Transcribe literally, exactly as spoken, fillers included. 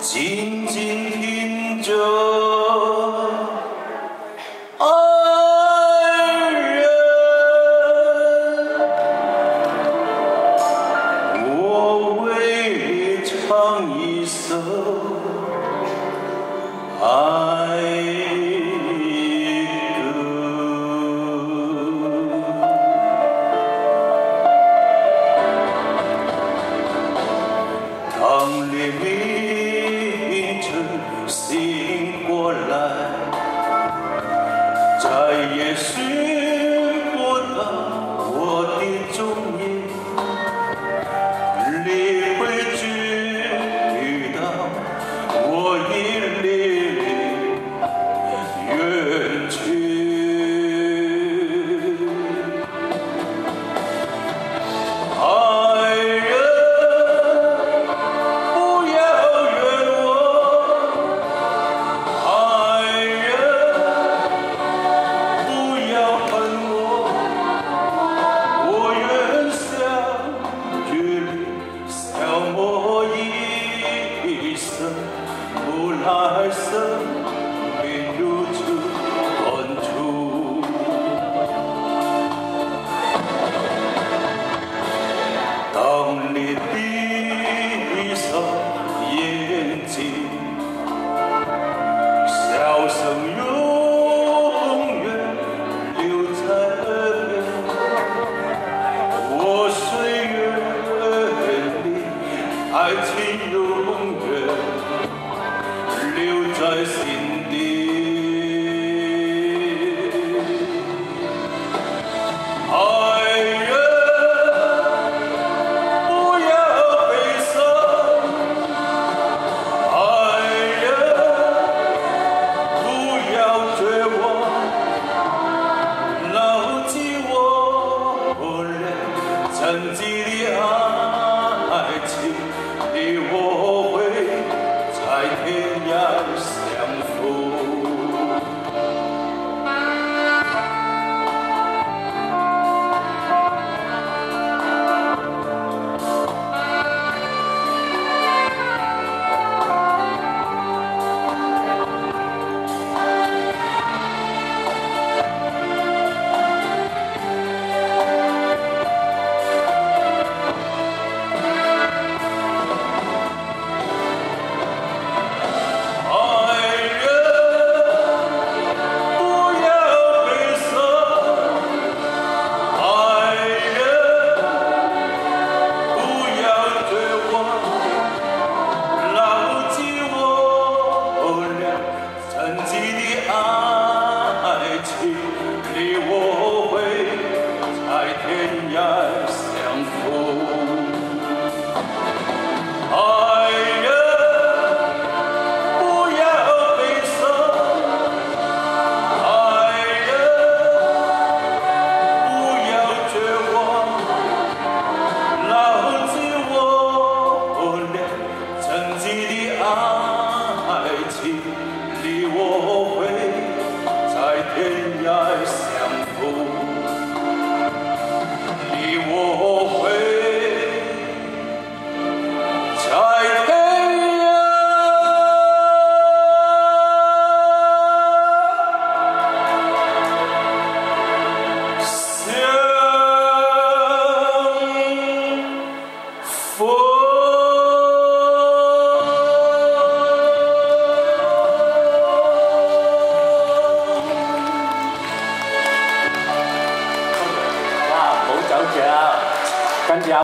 静静听着爱人，我为你唱一首爱歌。当黎明醒过来，再也寻不到我的踪影。你会知道我已离你远去。爱人，不要怨我。无奈生命如此短促，当你闭上眼睛，笑声永远留在耳边。我岁月里，爱情永远留在心底。爱人，不要悲伤。爱人，不要绝望。牢记我俩曾经的爱情，你我会在天涯相逢。你我会在天涯相逢。爱人，不要悲伤。爱人，不要绝望。牢记我俩曾经的爱情，你我会在天涯相逢。你我会在天涯相逢。跟住啊！